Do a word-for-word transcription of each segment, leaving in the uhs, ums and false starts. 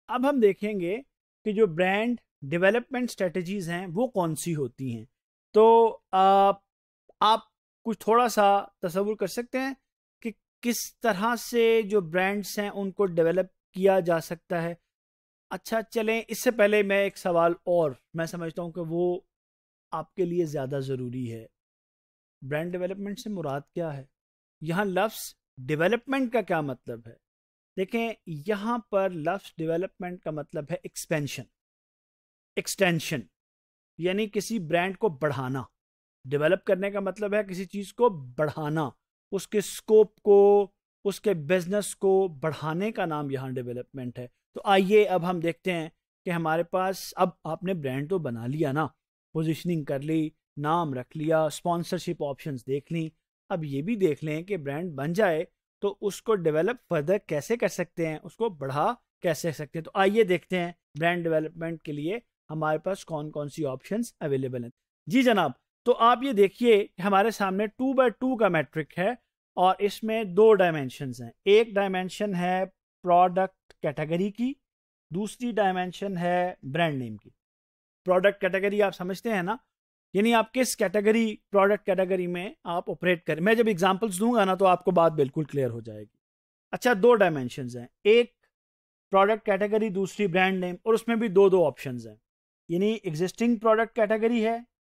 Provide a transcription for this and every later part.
अब हम देखेंगे कि जो ब्रांड डेवलपमेंट स्ट्रेटजीज हैं वो कौन सी होती हैं। तो आप आप कुछ थोड़ा सा तसव्वुर कर सकते हैं कि किस तरह से जो ब्रांड्स हैं उनको डेवलप किया जा सकता है। अच्छा चलें, इससे पहले मैं एक सवाल और मैं समझता हूँ कि वो आपके लिए ज़्यादा ज़रूरी है। ब्रांड डेवलपमेंट से मुराद क्या है? यहाँ लफ्ज़ डेवलपमेंट का क्या मतलब है? देखें, यहाँ पर लफ्ज़ डेवलपमेंट का मतलब है एक्सपेंशन, एक्सटेंशन, यानी किसी ब्रांड को बढ़ाना। डेवलप करने का मतलब है किसी चीज़ को बढ़ाना, उसके स्कोप को, उसके बिजनेस को बढ़ाने का नाम यहाँ डेवलपमेंट है। तो आइए अब हम देखते हैं कि हमारे पास, अब आपने ब्रांड तो बना लिया ना, पोजीशनिंग कर ली, नाम रख लिया, स्पॉन्सरशिप ऑप्शंस देख ली। अब ये भी देख लें कि ब्रांड बन जाए तो उसको डेवलप फर्दर कैसे कर सकते हैं, उसको बढ़ा कैसे सकते हैं। तो आइए देखते हैं ब्रांड डेवलपमेंट के लिए हमारे पास कौन कौन सी ऑप्शंस अवेलेबल हैं। जी जनाब, तो आप ये देखिए हमारे सामने टू बाय टू का मैट्रिक है और इसमें दो डायमेंशंस हैं। एक डायमेंशन है प्रोडक्ट कैटेगरी की, दूसरी डायमेंशन है ब्रांड नेम की। प्रोडक्ट कैटेगरी आप समझते हैं ना, यानी आप किस कैटेगरी, प्रोडक्ट कैटेगरी में आप ऑपरेट करें। मैं जब एग्जांपल्स दूंगा ना तो आपको बात बिल्कुल क्लियर हो जाएगी। अच्छा, दो डायमेंशंस हैं, एक प्रोडक्ट कैटेगरी, दूसरी ब्रांड नेम, और उसमें भी दो दो ऑप्शंस हैं। यानी एग्जिस्टिंग प्रोडक्ट कैटेगरी है,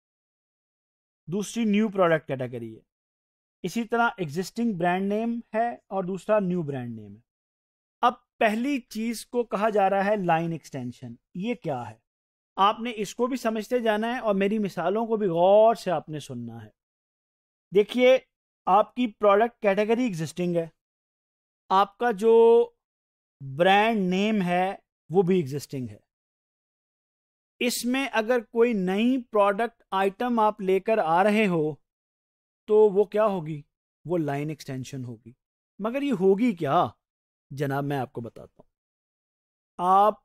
दूसरी न्यू प्रोडक्ट कैटेगरी है। इसी तरह एग्जिस्टिंग ब्रांड नेम है और दूसरा न्यू ब्रांड नेम है। अब पहली चीज को कहा जा रहा है लाइन एक्सटेंशन। ये क्या है, आपने इसको भी समझते जाना है और मेरी मिसालों को भी गौर से आपने सुनना है। देखिए, आपकी प्रोडक्ट कैटेगरी एग्जिस्टिंग है, आपका जो ब्रांड नेम है वो भी एग्जिस्टिंग है। इसमें अगर कोई नई प्रोडक्ट आइटम आप लेकर आ रहे हो तो वो क्या होगी, वो लाइन एक्सटेंशन होगी। मगर ये होगी क्या जनाब, मैं आपको बताता हूं। आप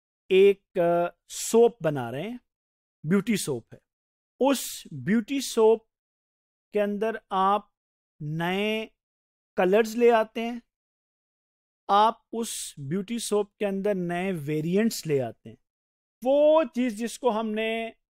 एक सोप बना रहे हैं, ब्यूटी सोप है। उस ब्यूटी सोप के अंदर आप नए कलर्स ले आते हैं, आप उस ब्यूटी सोप के अंदर नए वेरिएंट्स ले आते हैं। वो चीज जिसको हमने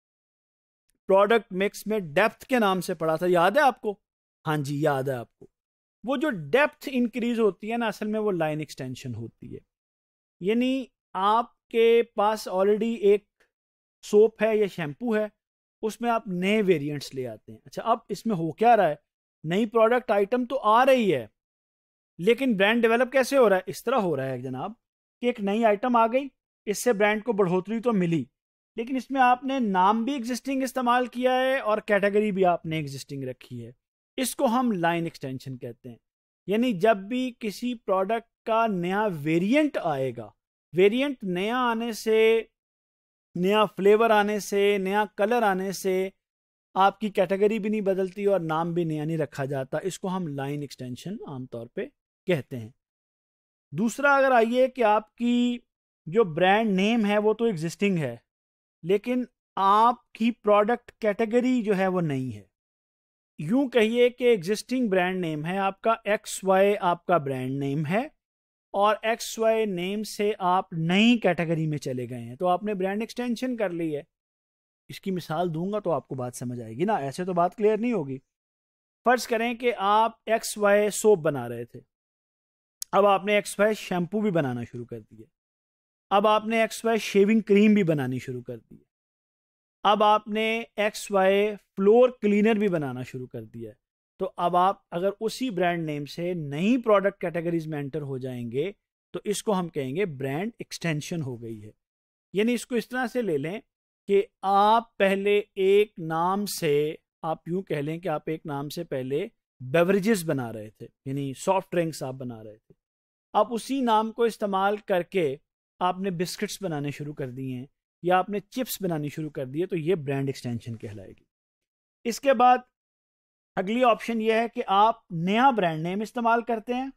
प्रोडक्ट मिक्स में डेप्थ के नाम से पढ़ा था, याद है आपको? हाँ जी, याद है आपको। वो जो डेप्थ इंक्रीज होती है ना, असल में वो लाइन एक्सटेंशन होती है। यानी आपके पास ऑलरेडी एक सोप है या शैम्पू है, उसमें आप नए वेरिएंट्स ले आते हैं। अच्छा, अब इसमें हो क्या रहा है, नई प्रोडक्ट आइटम तो आ रही है, लेकिन ब्रांड डेवलप कैसे हो रहा है? इस तरह हो रहा है जनाब कि एक नई आइटम आ गई, इससे ब्रांड को बढ़ोतरी तो मिली, लेकिन इसमें आपने नाम भी एग्जिस्टिंग इस्तेमाल किया है और कैटेगरी भी आपने एग्जिस्टिंग रखी है। इसको हम लाइन एक्सटेंशन कहते हैं। यानी जब भी किसी प्रोडक्ट का नया वेरिएंट आएगा, वेरिएंट नया आने से, नया फ्लेवर आने से, नया कलर आने से आपकी कैटेगरी भी नहीं बदलती और नाम भी नया नहीं रखा जाता। इसको हम लाइन एक्सटेंशन आमतौर पे कहते हैं। दूसरा, अगर आइए कि आपकी जो ब्रांड नेम है वो तो एग्जिस्टिंग है, लेकिन आपकी प्रोडक्ट कैटेगरी जो है वो नहीं है। यूं कहिए कि एग्जिस्टिंग ब्रांड नेम है आपका, एक्स वाई आपका ब्रांड नेम है, और एक्स वाई नेम से आप नई कैटेगरी में चले गए हैं, तो आपने ब्रांड एक्सटेंशन कर ली है। इसकी मिसाल दूंगा तो आपको बात समझ आएगी ना, ऐसे तो बात क्लियर नहीं होगी। फर्ज करें कि आप एक्स वाई सोप बना रहे थे, अब आपने एक्स वाई शैम्पू भी बनाना शुरू कर दिया, अब आपने एक्स वाई शेविंग क्रीम भी बनानी शुरू कर दी, अब आपने एक्स वाई फ्लोर क्लीनर भी बनाना शुरू कर दिया। तो अब आप अगर उसी ब्रांड नेम से नई प्रोडक्ट कैटेगरीज में एंटर हो जाएंगे तो इसको हम कहेंगे ब्रांड एक्सटेंशन हो गई है। यानी इसको इस तरह से ले लें कि आप पहले एक नाम से, आप यूं कह लें कि आप एक नाम से पहले बेवरेजेस बना रहे थे, यानी सॉफ्ट ड्रिंक्स आप बना रहे थे। आप उसी नाम को इस्तेमाल करके आपने बिस्किट्स बनाने शुरू कर दिए हैं या आपने चिप्स बनानी शुरू कर दी है, तो ये ब्रांड एक्सटेंशन कहलाएगी। इसके बाद अगली ऑप्शन ये है कि आप नया ब्रांड नेम इस्तेमाल करते हैं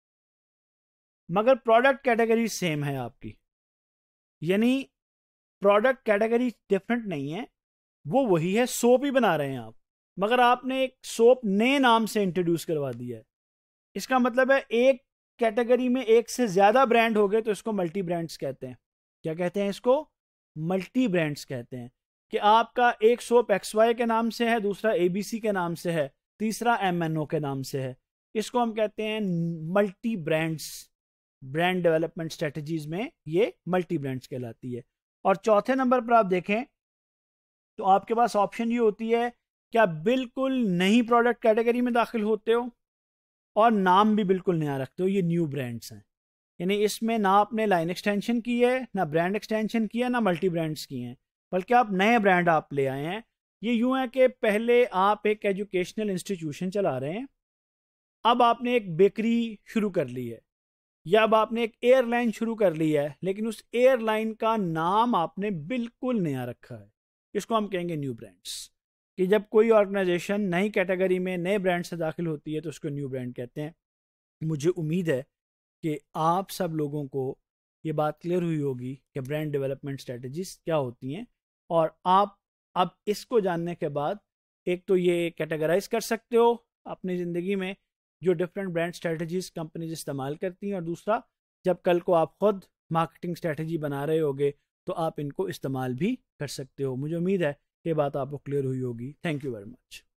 मगर प्रोडक्ट कैटेगरी सेम है आपकी, यानी प्रोडक्ट कैटेगरी डिफरेंट नहीं है, वो वही है, सोप ही बना रहे हैं आप, मगर आपने एक सोप नए नाम से इंट्रोड्यूस करवा दिया है। इसका मतलब है एक कैटेगरी में एक से ज्यादा ब्रांड हो गए तो इसको मल्टी ब्रांड्स कहते हैं। क्या कहते हैं इसको? मल्टी ब्रांड्स कहते हैं। कि आपका एक सोप एक्स वाई के नाम से है, दूसरा ए बी सी के नाम से है, तीसरा एम एन ओ के नाम से है। इसको हम कहते हैं multi brands. Brand development strategies में ये मल्टी ब्रांड्स कहलाती है। और चौथे नंबर पर आप देखें तो आपके पास ऑप्शन ये होती है कि आप बिल्कुल नई प्रोडक्ट कैटेगरी में दाखिल होते हो और नाम भी बिल्कुल नया रखते हो, ये न्यू ब्रांड्स हैं। यानी इसमें ना आपने लाइन एक्सटेंशन की है, ना ब्रांड एक्सटेंशन की है, ना मल्टी ब्रांड्स की हैं, बल्कि आप नए ब्रांड आप ले आए हैं। ये यूं है कि पहले आप एक एजुकेशनल इंस्टीट्यूशन चला रहे हैं, अब आपने एक बेकरी शुरू कर ली है, या अब आपने एक एयरलाइन शुरू कर ली है, लेकिन उस एयरलाइन का नाम आपने बिल्कुल नया रखा है। इसको हम कहेंगे न्यू ब्रांड्स। कि जब कोई ऑर्गेनाइजेशन नई कैटेगरी में नए ब्रांड से दाखिल होती है तो उसको न्यू ब्रांड कहते हैं। मुझे उम्मीद है कि आप सब लोगों को ये बात क्लियर हुई होगी कि ब्रांड डेवलपमेंट स्ट्रेटजीज क्या होती हैं, और आप अब इसको जानने के बाद एक तो ये कैटेगराइज कर सकते हो अपनी ज़िंदगी में जो डिफरेंट ब्रांड स्ट्रेटजीज कंपनीज इस्तेमाल करती हैं, और दूसरा जब कल को आप खुद मार्केटिंग स्ट्रेटजी बना रहे होगे तो आप इनको इस्तेमाल भी कर सकते हो। मुझे उम्मीद है ये बात आपको क्लियर हुई होगी। Thank you very much.